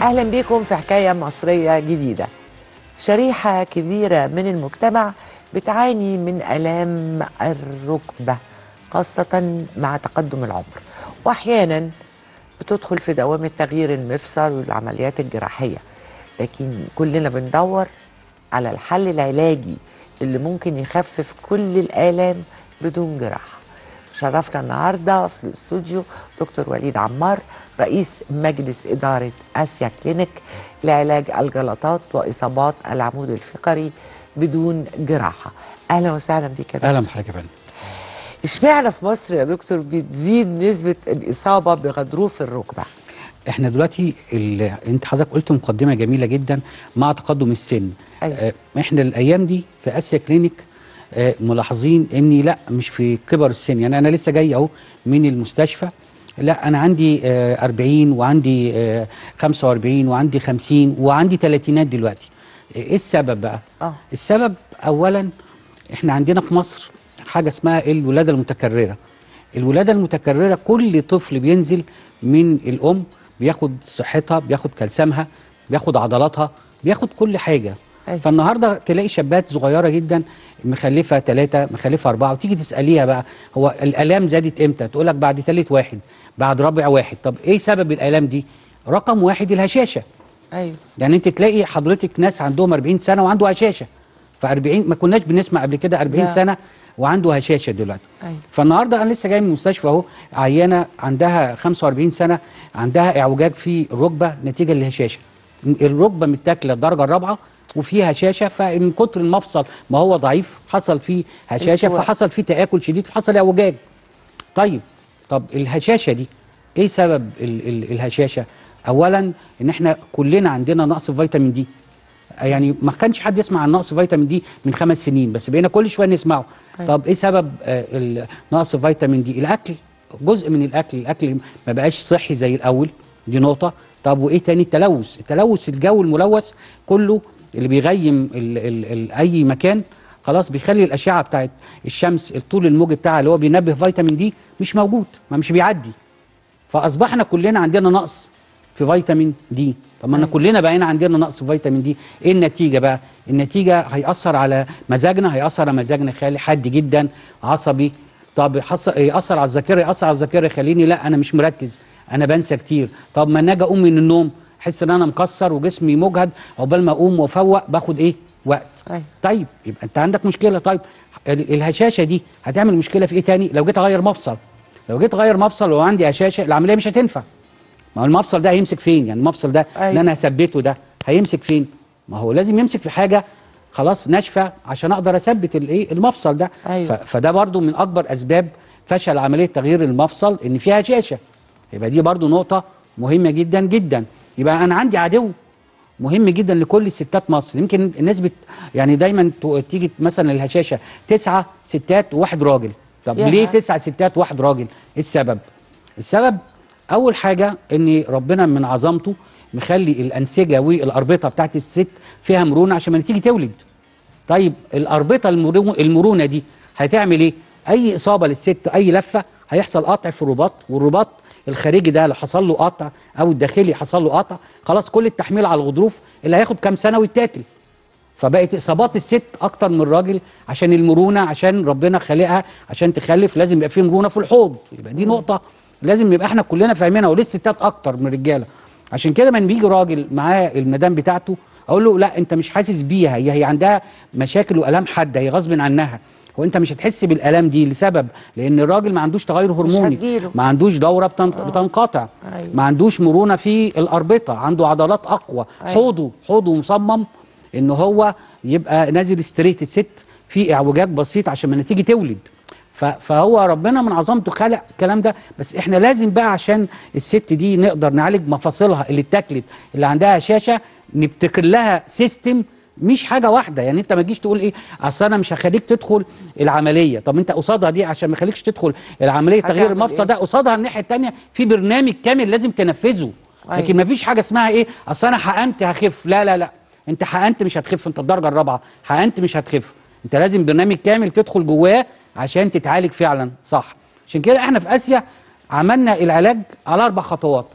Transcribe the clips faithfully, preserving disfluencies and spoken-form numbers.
أهلا بكم في حكاية مصرية جديدة. شريحة كبيرة من المجتمع بتعاني من آلام الركبة خاصة مع تقدم العمر، وأحيانا بتدخل في دوامة تغيير المفصل والعمليات الجراحية، لكن كلنا بندور على الحل العلاجي اللي ممكن يخفف كل الآلام بدون جراحة. شرفنا النهارده في الاستوديو دكتور وليد عمار، رئيس مجلس إدارة آسيا كلينيك لعلاج الجلطات وإصابات العمود الفقري بدون جراحة. أهلا وسهلا بك يا دكتور. أهلا بحضرتك يا فندم. اشمعنى في مصر يا دكتور بتزيد نسبة الإصابة بغضروف الركبة؟ احنا دلوقتي انت حضرتك قلت مقدمة جميلة جدا مع تقدم السن. أيوة. اه احنا الأيام دي في آسيا كلينيك اه ملاحظين اني لا مش في كبر السن، يعني أنا لسه جاي أهو من المستشفى، لا أنا عندي اه أربعين وعندي اه خمسة وأربعين وعندي خمسين وعندي تلاتينات دلوقتي. ايه السبب بقى؟ آه. السبب أولا احنا عندنا في مصر حاجة اسمها الولادة المتكررة. الولادة المتكررة كل طفل بينزل من الأم بياخد صحتها، بياخد كالسيمها، بياخد عضلاتها، بياخد كل حاجة. أيوة. فالنهاردة تلاقي شابات صغيرة جدا مخلفة ثلاثة مخلفة أربعة، وتيجي تسأليها بقى هو الآلام زادت إمتى؟ تقول لك بعد ثالث واحد، بعد رابع واحد. طب إيه سبب الآلام دي؟ رقم واحد الهشاشة. أيوة. يعني أنت تلاقي حضرتك ناس عندهم أربعين سنة وعنده هشاشة، فأربعين ما كناش بنسمع قبل كده أربعين سنة وعنده هشاشة دلوقتي. أيوة. فالنهارده انا لسه جاي من المستشفى اهو، عيانه عندها خمسة وأربعين سنة، عندها اعوجاج في الركبه نتيجه للهشاشه. الركبه متاكله الدرجه الرابعه وفيها هشاشه، فمن كتر المفصل ما هو ضعيف حصل فيه هشاشه، فحصل فيه تآكل شديد فحصل اعوجاج. طيب طب الهشاشه دي ايه سبب ال ال الهشاشه؟ اولا ان احنا كلنا عندنا نقص في فيتامين دي. يعني ما كانش حد يسمع عن نقص فيتامين دي من خمس سنين، بس بقينا كل شويه نسمعه. أيوة. طب ايه سبب آه نقص فيتامين دي؟ الاكل، جزء من الاكل، الاكل ما بقاش صحي زي الاول، دي نقطه. طب وايه تاني؟ التلوث، التلوث الجو الملوث كله اللي بيغيم ال ال ال اي مكان خلاص بيخلي الاشعه بتاعت الشمس الطول الموجي بتاعها اللي هو بينبه فيتامين دي مش موجود، ما مش بيعدي. فاصبحنا كلنا عندنا نقص في فيتامين دي. طب ما احنا كلنا بقينا عندنا نقص في فيتامين دي، ايه النتيجه بقى؟ النتيجه هيأثر على مزاجنا، هيأثر على مزاجنا، يخلي حد جدا عصبي. طب يأثر على الذاكره، يأثر على الذاكره يخليني لا انا مش مركز، انا بنسى كتير. طب ما انا اجي اقوم من النوم احس ان انا مكسر وجسمي مجهد، عقبال ما اقوم وافوق باخد ايه؟ وقت. أي. طيب يبقى انت عندك مشكله. طيب الهشاشه دي هتعمل مشكله في ايه تاني؟ لو جيت اغير مفصل، لو جيت اغير مفصل وعندي هشاشه العمليه مش هتنفع. ما هو المفصل ده هيمسك فين؟ يعني المفصل ده أيوة. اللي انا هثبته ده هيمسك فين؟ ما هو لازم يمسك في حاجه خلاص ناشفه عشان اقدر اثبت الايه؟ المفصل ده. أيوة. فده برضو من اكبر اسباب فشل عمليه تغيير المفصل ان فيها هشاشه. يبقى دي برضو نقطه مهمه جدا جدا. يبقى انا عندي عدو مهم جدا لكل الستات مصر. يمكن الناس بت يعني دايما تيجي مثلا الهشاشه تسعه ستات وواحد راجل. طب يا ليه تسعه ستات وواحد راجل؟ ايه السبب؟ السبب اول حاجه ان ربنا من عظمته مخلي الانسجه والاربطه بتاعت الست فيها مرونه عشان ما تيجي تولد. طيب الاربطه المرونه دي هتعمل ايه؟ اي اصابه للست، اي لفه هيحصل قطع في الرباط، والرباط الخارجي ده لو حصل له قطع او الداخلي حصل له قطع خلاص كل التحميل على الغضروف اللي هياخد كام سنه ويتاكل. فبقت اصابات الست اكتر من الراجل عشان المرونه، عشان ربنا خالقها عشان تخلف لازم يبقى فيه مرونه في الحوض. يبقى دي نقطه لازم يبقى احنا كلنا فاهمينها، وليه الستات اكتر من الرجاله. عشان كده من بيجي راجل معاه المدام بتاعته اقول له لا انت مش حاسس بيها، هي هي عندها مشاكل والام حاده، هي غصب عنها، وانت مش هتحس بالالام دي لسبب لان الراجل ما عندوش تغير هرموني، ما عندوش دوره بتنقطع، أيوة. ما عندوش مرونه في الاربطه، عنده عضلات اقوى، أيوة. حوضه حوضه مصمم ان هو يبقى نازل ستريت. الست في اعوجاج بسيط عشان ما تيجي تولد. فهو ربنا من عظمته خلق الكلام ده. بس احنا لازم بقى عشان الست دي نقدر نعالج مفاصلها اللي اتاكلت اللي عندها هشاشه نبتكر لها سيستم مش حاجه واحده. يعني انت ما تجيش تقول ايه اصل انا مش هخليك تدخل العمليه. طب انت قصادها دي عشان ما اخليكش تدخل العمليه تغيير المفصل ده قصادها الناحيه الثانيه في برنامج كامل لازم تنفذه. أيوة. لكن ما فيش حاجه اسمها ايه اصل انا حقنت هخف. لا لا لا انت حقنت مش هتخف، انت الدرجه الرابعه حقنت مش هتخف. انت لازم برنامج كامل تدخل جواه عشان تتعالج فعلا صح. عشان كده احنا في اسيا عملنا العلاج على اربع خطوات.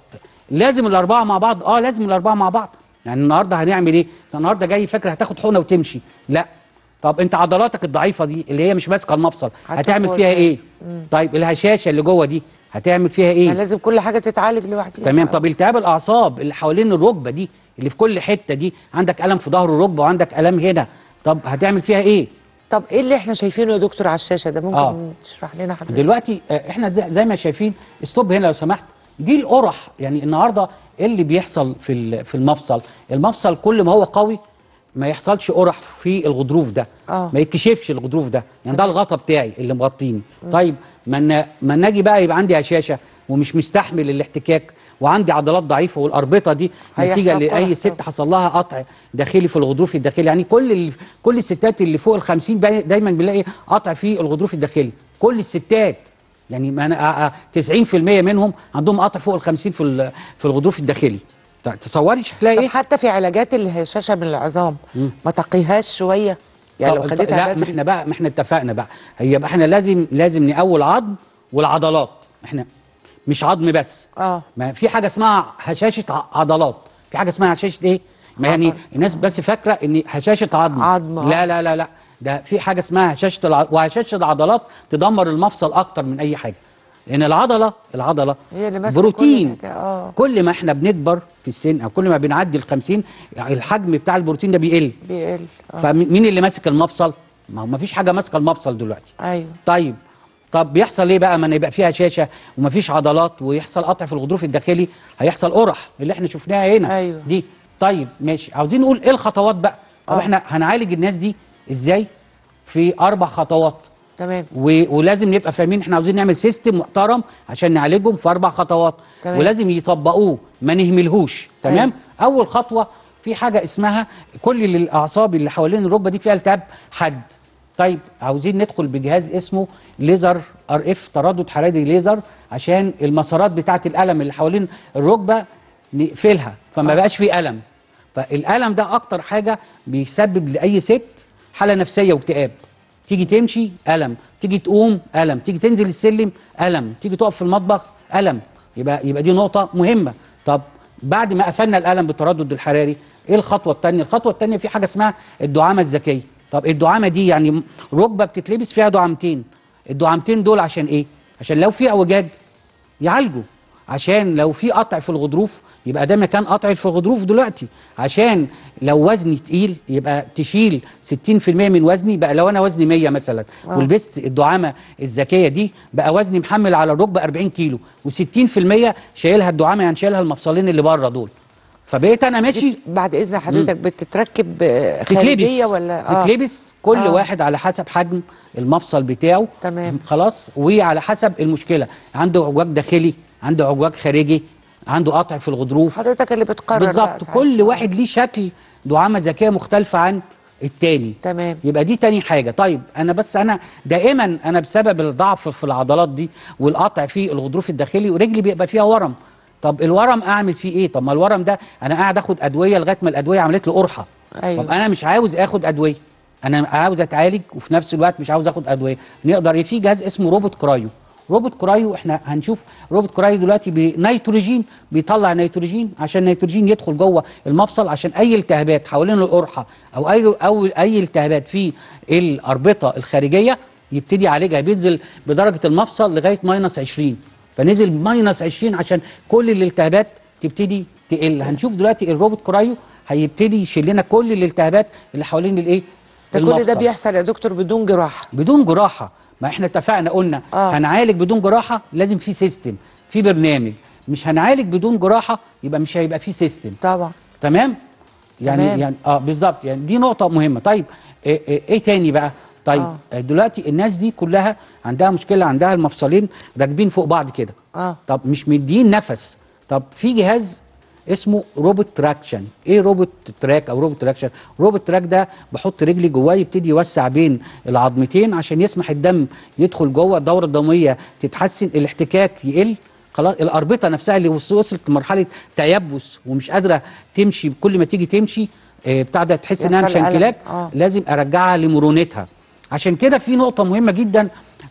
لازم الاربعه مع بعض. اه لازم الاربعه مع بعض. يعني النهارده هنعمل ايه؟ النهارده جاي فاكر هتاخد حقنه وتمشي، لا. طب انت عضلاتك الضعيفه دي اللي هي مش ماسكه المفصل هتعمل فيها ايه؟ مم. طيب الهشاشه اللي جوه دي هتعمل فيها ايه؟ يعني لازم كل حاجه تتعالج لوحدها. تمام. طب التهاب الاعصاب اللي حوالين الركبه دي اللي في كل حته دي، عندك الم في ظهر الركبه وعندك الم هنا، طب هتعمل فيها ايه؟ طب ايه اللي احنا شايفينه يا دكتور على الشاشه ده؟ ممكن آه. تشرح لنا حضرتك؟ دلوقتي احنا زي ما شايفين، ستوب هنا لو سمحت. دي القرح. يعني النهارده ايه اللي بيحصل في في المفصل؟ المفصل كل ما هو قوي ما يحصلش قرح في الغضروف ده. آه. ما يتكشفش الغضروف ده، يعني ده الغطا بتاعي اللي مغطيني. طيب ما ما نجي بقى يبقى عندي هشاشه ومش مستحمل الاحتكاك وعندي عضلات ضعيفه والاربطه دي نتيجه لاي ست حصل لها قطع داخلي في الغضروف الداخلي. يعني كل كل الستات اللي فوق ال خمسين دايما بنلاقي قطع في الغضروف الداخلي. كل الستات يعني ما تسعين في المية منهم عندهم قطع فوق ال خمسين في في الغضروف الداخلي. تصوري شكلها ايه؟ حتى في علاجات الهشاشه من العظام ما تقيهاش شويه؟ يعني لو خدتها لا ما احنا بقى ما احنا اتفقنا بقى، هي بقى احنا لازم لازم نقوي العظم والعضلات. احنا مش عظم بس. اه ما في حاجه اسمها هشاشه عضلات، في حاجه اسمها هشاشه ايه؟ ما يعني الناس بس فاكره ان هشاشه عظم. عظم لا لا لا لا، ده في حاجه اسمها هشاشه الع... وهشاشه العضلات تدمر المفصل اكتر من اي حاجه. لان العضله العضله هي اللي بروتين. كل, آه. كل ما احنا بنكبر في السن او كل ما بنعدي ال خمسين الحجم بتاع البروتين ده بيقل بيقل. آه. فمين اللي ماسك المفصل؟ ما هو ما فيش حاجه ماسكه المفصل دلوقتي. ايوه. طيب طب بيحصل ايه بقى؟ ما يبقى فيها شاشه وما فيش عضلات ويحصل قطع في الغضروف الداخلي، هيحصل قرح اللي احنا شفناها هنا. أيوة. دي. طيب ماشي، عاوزين نقول ايه الخطوات بقى؟ طب آه. احنا هنعالج الناس دي ازاي؟ في اربع خطوات. تمام. ولازم نبقى فاهمين احنا عاوزين نعمل سيستم محترم عشان نعالجهم في اربع خطوات. تمام. ولازم يطبقوه ما نهملهوش. تمام. أيوة. اول خطوه في حاجه اسمها كل الاعصاب اللي حوالين الركبه دي فيها التهاب حاد. طيب عاوزين ندخل بجهاز اسمه ليزر ار اف، تردد حراري ليزر، عشان المسارات بتاعه الالم اللي حوالين الركبه نقفلها فما آه. بقاش فيه الم. فالالم ده اكتر حاجه بيسبب لاي ست حاله نفسيه واكتئاب. تيجي تمشي الم، تيجي تقوم الم، تيجي تنزل السلم الم، تيجي تقف في المطبخ الم. يبقى يبقى دي نقطه مهمه. طب بعد ما قفلنا الالم بالتردد الحراري، ايه الخطوه الثانيه؟ الخطوه الثانيه في حاجه اسمها الدعامه الذكيه. طب الدعامه دي يعني ركبه بتتلبس فيها دعامتين. الدعامتين دول عشان ايه؟ عشان لو في اعوجاج يعالجوا، عشان لو في قطع في الغضروف يبقى ده مكان قطع في الغضروف دلوقتي، عشان لو وزني تقيل يبقى تشيل ستين في المية من وزني. بقى لو انا وزني مية مثلا آه. ولبست الدعامه الذكيه دي بقى وزني محمل على الركبه أربعين كيلو وستين في المية شايلها الدعامه، يعني شايلها المفصلين اللي بره دول. فبقيت انا ماشي. بعد اذن حضرتك بتتركب خارجيه ولا اه بتتلبس كل آه. واحد على حسب حجم المفصل بتاعه. تمام. خلاص. وعلى حسب المشكله، عنده اعوجاج داخلي، عنده اعوجاج خارجي، عنده قطع في الغضروف. حضرتك اللي بتقرر بالظبط. كل واحد ليه شكل دعامه ذكيه مختلفه عن التاني. تمام. يبقى دي تاني حاجه. طيب انا بس انا دائما انا بسبب الضعف في العضلات دي والقطع في الغضروف الداخلي ورجلي بيبقى فيها ورم. طب الورم اعمل فيه ايه؟ طب ما الورم ده انا قاعد اخد ادويه لغايه ما الادويه عملت له قرحه. أيوة. طب انا مش عاوز اخد ادويه، انا عاوز اتعالج وفي نفس الوقت مش عاوز اخد ادويه. نقدر في جهاز اسمه روبوت كرايو. روبوت كرايو احنا هنشوف روبوت كرايو دلوقتي بنيتروجين، بيطلع نيتروجين عشان النيتروجين يدخل جوه المفصل عشان اي التهابات حوالين القرحه او اي او اي التهابات في الاربطه الخارجيه يبتدي يعالجها. بينزل بدرجه المفصل لغايه ماينس عشرين، فنزل ماينس عشرين عشان كل الالتهابات تبتدي تقل. هنشوف دلوقتي الروبوت كرايو هيبتدي يشيل لنا كل الالتهابات اللي حوالين الايه؟ المفصل. كل ده بيحصل يا دكتور بدون جراحه؟ بدون جراحه. ما احنا اتفقنا قلنا آه. هنعالج بدون جراحه، لازم في سيستم، في برنامج. مش هنعالج بدون جراحه يبقى مش هيبقى في سيستم. طبعا. تمام؟ يعني تمام. يعني اه بالظبط. يعني دي نقطه مهمه. طيب ايه, ايه, إيه تاني بقى؟ طيب آه. دلوقتي الناس دي كلها عندها مشكله، عندها المفصلين راكبين فوق بعض كده. اه طب مش مدين نفس. طب في جهاز اسمه روبوت تراكشن. ايه روبوت تراك او روبوت تراكشن؟ روبوت تراك ده بحط رجلي جواه يبتدي يوسع بين العظمتين عشان يسمح الدم يدخل جوه، الدوره الدمويه تتحسن، الاحتكاك يقل. خلاص الاربطه نفسها اللي وصلت لمرحله تيبس ومش قادره تمشي، كل ما تيجي تمشي آه بتاع ده تحس انها مش انكلاك. آه. لازم ارجعها لمرونتها. عشان كده في نقطه مهمه جدا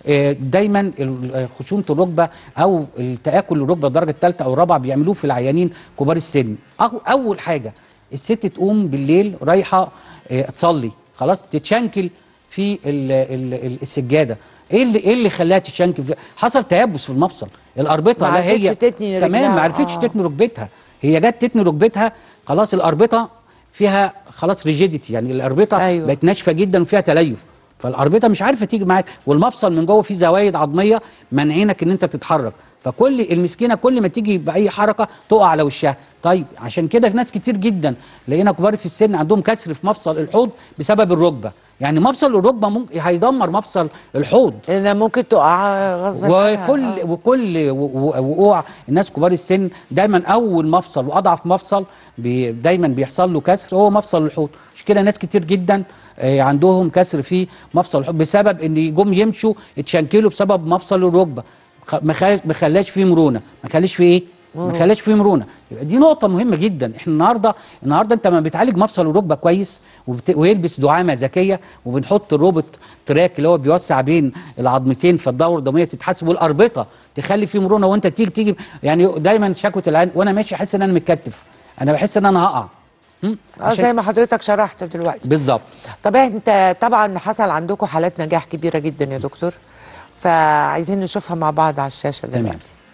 دايما خشونه الركبه او التاكل الركبه الدرجه الثالثه او الرابعه بيعملوه في العيانين كبار السن. اول حاجه الست تقوم بالليل رايحه تصلي، خلاص تتشنكل في ال ال السجاده. ايه اللي ايه اللي خلاها تتشنكل؟ حصل تيبس في المفصل، الاربطه لا هي تمام ما عرفتش آه. تتني ركبتها، هي جت تتني ركبتها خلاص الاربطه فيها خلاص ريجيديتي، يعني الاربطه أيوة. بقت ناشفه جدا وفيها تليف، فالاربطه مش عارفه تيجي معاك، والمفصل من جوه فيه زوايد عظميه مانعينك ان انت تتحرك، فكل المسكينه كل ما تيجي باي حركه تقع على وشها. طيب عشان كده ناس كتير جدا لقينا كبار في السن عندهم كسر في مفصل الحوض بسبب الركبه، يعني مفصل الركبه ممكن هيدمر مفصل الحوض لانها ممكن تقع غصب عنها. وكل آه. وكل وقوع الناس كبار السن دايما اول مفصل واضعف مفصل بي دايما بيحصل له كسر هو مفصل الحوض. مش كده ناس كتير جدا عندهم كسر في مفصل الحوض بسبب ان جم يمشوا اتشنكلوا بسبب مفصل الركبه، ما خلاش فيه مرونه، ما خلاش فيه ايه؟ ما خلاش فيه مرونه. دي نقطه مهمه جدا. احنا النهارده النهارده انت ما بتعالج مفصل الركبه كويس وبت... ويلبس دعامه ذكيه وبنحط روبوت تراك اللي هو بيوسع بين العظمتين فالدوره الدمويه تتحسب والاربطه تخلي فيه مرونه، وانت تيجي تيجي يعني دايما شكوى العين وانا ماشي احس ان انا متكتف، انا بحس ان انا هقع. اه زي ما حضرتك شرحت دلوقتي بالظبط. طب انت طبعا حصل عندكم حالات نجاح كبيره جدا يا دكتور، فعايزين نشوفها مع بعض على الشاشه دلوقتي.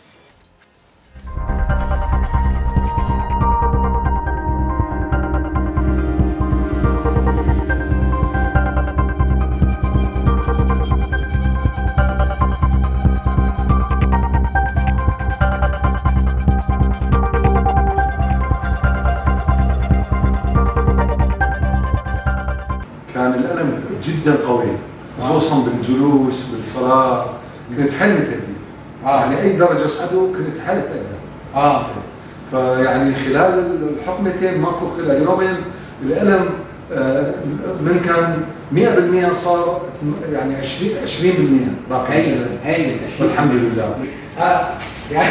كان الألم جدا قوي خصوصا بالجلوس بالصلاة، كنت حلمت فيه آه. يعني أي درجة صعدوا كنت حلت أذى اه فيعني خلال الحقنتين ماكو خلال يومين الألم آه من كان مئة بالمئة صار يعني عشرين بالمئة باقي. ايوه ايوه والحمد لله. اه يعني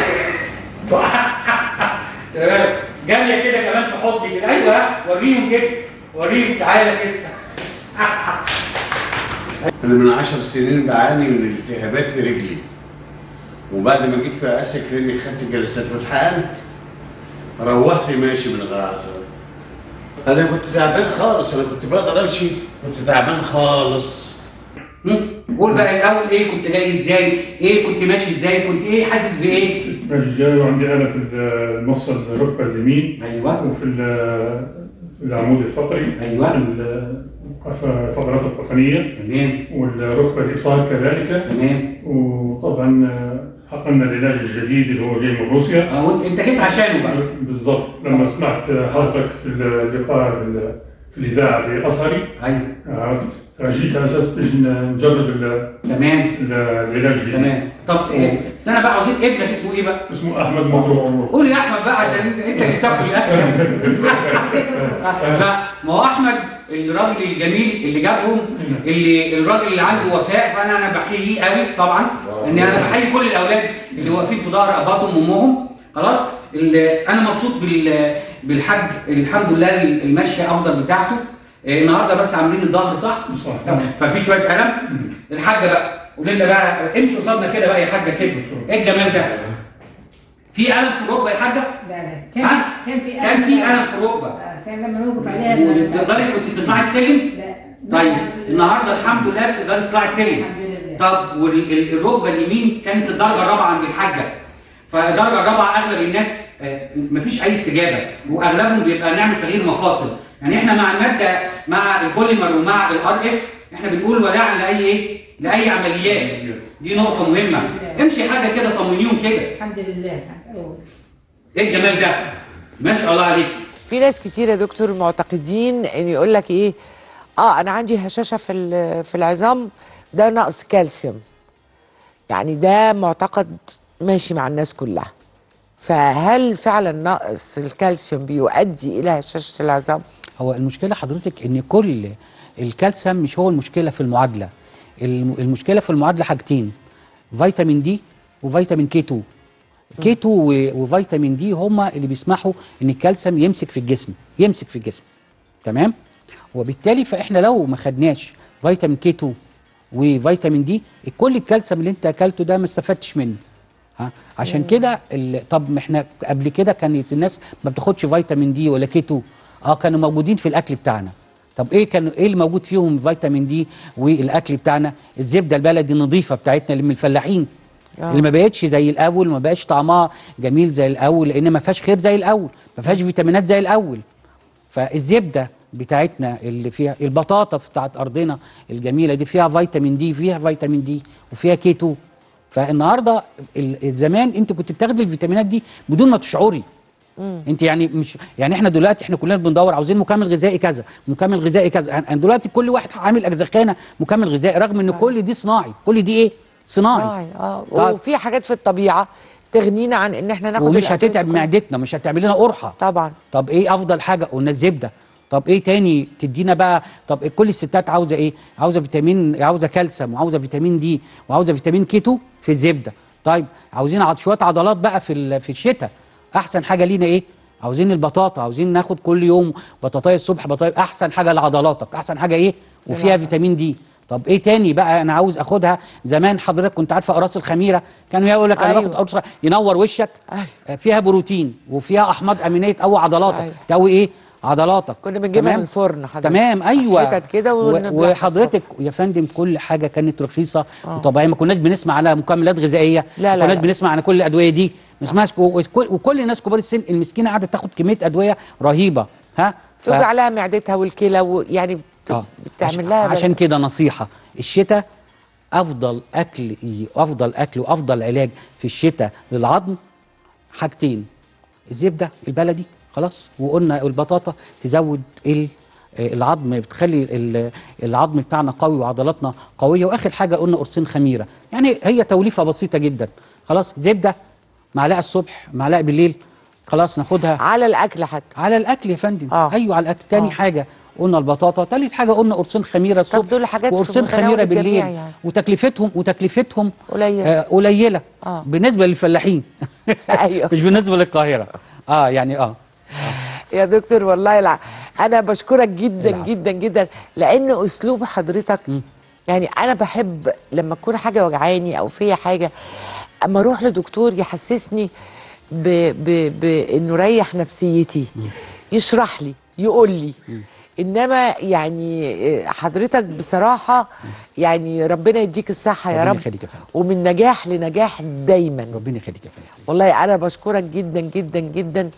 تمام جايه كده كمان في حضني كده. ايوه وريهم كده وريهم تعالى كده. أنا من عشر سنين بعاني من التهابات في رجلي، وبعد ما جيت في آسيا كلينيك خدت جلسات واتحقنت، روحت ماشي من غير عذر. أنا كنت تعبان خالص، أنا كنت بقدر أمشي، كنت تعبان خالص. قول بقى الأول إيه كنت جاي إزاي؟ إيه كنت ماشي إزاي؟ كنت إيه حاسس بإيه؟ كنت ماشي جاي وعندي ألم في المفصل الركبة اليمين. أيوه. وفي في العمود الفقري. أيوه. الفقرات القطنية. تمام. والركبة الإيصال كذلك. تمام. وطبعا حقنا العلاج الجديد اللي هو جاي من روسيا. اه وانت انت جيت عشانه بقى. بالظبط لما سمعت حضرتك في اللقاء في الإذاعة في أزهري. أيوه. عرفت فجيت على أساس نجرب تمام العلاج الجديد. تمام. طب إيه استنى بقى عاوزين ابنك اسمه إيه بقى؟ اسمه أحمد مبروك. قول يا أحمد بقى عشان أنت اللي بتاكل الأكل. لا ما هو أحمد الراجل الجميل اللي جابهم اللي الراجل اللي عنده وفاء، فانا انا بحييه قوي طبعا ان انا بحيي كل الاولاد اللي واقفين في ظهر اباتهم وامهم. خلاص انا مبسوط بالحاج الحمد لله المشيه افضل بتاعته. النهارده بس عاملين الظهر صح؟ صح. ففي شويه الم. الحاجه بقى قول لنا بقى امشي قصادنا كده بقى يا حاجه كده. ايه الجمال ده؟ في الم في الركبه يا حاجه؟ لا لا كان كان في كان في الم في الركبه. كان لما نوقف عليها تقدري كنت تطلعي السلم؟ لا. طيب النهارده الحمد لله بتقدري تطلعي السلم. طب والركبه اليمين كانت الدرجه الرابعه عند الحاجه. فالدرجه الرابعه اغلب الناس مفيش اي استجابه، واغلبهم بيبقى نعمل تغيير مفاصل. يعني احنا مع الماده مع البوليمر ومع الار اف احنا بنقول وداعا لاي ايه؟ لاي عمليات. دي نقطه مهمه. امشي حاجه كده طمنيهم كده. الحمد لله. ايه الجمال ده؟ ما شاء الله عليك. في ناس كتير يا دكتور معتقدين ان يقول لك ايه اه انا عندي هشاشه في في العظام ده نقص كالسيوم، يعني ده معتقد ماشي مع الناس كلها. فهل فعلا نقص الكالسيوم بيؤدي الى هشاشه العظام؟ هو المشكله حضرتك ان كل الكالسيوم مش هو المشكله في المعادله. المشكله في المعادله حاجتين، فيتامين دي وفيتامين كي اتنين. كي اتنين وفيتامين دي هما اللي بيسمحوا ان الكالسيوم يمسك في الجسم يمسك في الجسم تمام. وبالتالي فاحنا لو ما خدناش فيتامين كي اتنين وفيتامين دي، كل الكالسيوم اللي انت اكلته ده ما استفدتش منه. ها عشان كده طب ما احنا قبل كده كانت الناس ما بتاخدش فيتامين دي ولا كيتو، اه كانوا موجودين في الاكل بتاعنا. طب ايه كانوا ايه اللي موجود فيهم فيتامين دي والاكل بتاعنا؟ الزبده البلدي النظيفه بتاعتنا اللي من الفلاحين، آه. اللي ما بقتش زي الاول، ما بقاش طعمها جميل زي الاول، لان ما فيهاش خير زي الاول، ما فيهاش فيتامينات زي الاول. فالزبده بتاعتنا اللي فيها البطاطا بتاعت ارضنا الجميله دي فيها فيتامين دي، فيها فيتامين دي وفيها كيتو. فالنهارده زمان انت كنت بتاخدي الفيتامينات دي بدون ما تشعري. مم. انت يعني مش يعني احنا دلوقتي احنا كلنا بندور عاوزين مكمل غذائي كذا، مكمل غذائي كذا، يعني دلوقتي كل واحد عامل اجزخانه مكمل غذائي، رغم ان كل دي صناعي، كل دي ايه؟ صناعي. صناعي اه وفي حاجات في الطبيعه تغنينا عن ان احنا ناخد، ومش هتتعب معدتنا، مش هتعمل لنا قرحه طبعا. طب ايه افضل حاجه؟ قلنا الزبده. طب ايه تاني تدينا بقى؟ طب كل الستات عاوزه ايه؟ عاوزه فيتامين، عاوزه كالسيوم، وعاوزه فيتامين دي، وعاوزه فيتامين كيتو في الزبده. طيب عاوزين شويه عضلات بقى في في الشتاء، احسن حاجه لينا ايه؟ عاوزين البطاطا، عاوزين ناخد كل يوم بطاطايه الصبح، بطاطا احسن حاجه لعضلاتك، احسن حاجه ايه؟ وفيها فيتامين دي. طب ايه تاني بقى انا عاوز اخدها؟ زمان حضرتك كنت عارفه اقراص الخميره كانوا يقول لك انا أيوة. باخد قرص ينور وشك، أيوة. فيها بروتين وفيها احماض امينيه تقوي عضلاتك، أيوة. تقوي ايه؟ عضلاتك. كنا بنجيبها من الفرن حضرتك. تمام ايوه حتت كده. وحضرتك يا فندم كل حاجه كانت رخيصه وطبيعيه، ما كناش بنسمع على مكملات غذائيه، لا لا ما كناش بنسمع عن كل الادويه دي، ما اسمهاش. وكل الناس كبار السن المسكينه قعدت تاخد كميه ادويه رهيبه. ها ف... توجع لها معدتها والكلى ويعني بت... آه. بتعمل لها. عشان كده نصيحه، الشتاء افضل اكل، افضل اكل وافضل علاج في الشتاء للعظم حاجتين: الزبده البلدي خلاص، وقلنا البطاطا تزود العظم، بتخلي العظم بتاعنا قوي وعضلاتنا قويه، واخر حاجه قلنا قرصين خميره. يعني هي توليفه بسيطه جدا خلاص. زبده معلقه الصبح معلقه بالليل خلاص ناخدها على الاكل، حتى على الاكل يا فندم. آه. ايوه على الاكل. تاني آه. حاجه قلنا البطاطا، تالت حاجه قلنا قرصين خميره الصبح. طب دول حاجات وقرصين خميره بالليل يعني. وتكلفتهم وتكلفتهم قليله آه قليله آه. بالنسبه للفلاحين. ايوه مش بالنسبه للقاهره. اه يعني اه يا دكتور والله الع... انا بشكرك جدا العب. جدا جدا، لان اسلوب حضرتك م. يعني انا بحب لما تكون حاجه وجعاني او فيا حاجه اما اروح لدكتور يحسسني ب... ب... بانه ريح نفسيتي، م. يشرح لي، يقول لي. م. انما يعني حضرتك بصراحه يعني ربنا يديك الصحه يا رب، ومن نجاح لنجاح دايما. ربنا يخليك يا فندم. والله انا بشكرك جدا جدا جدا،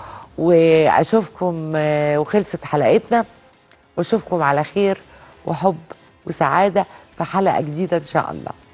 واشوفكم وخلصت حلقتنا، واشوفكم على خير وحب وسعاده في حلقه جديده ان شاء الله.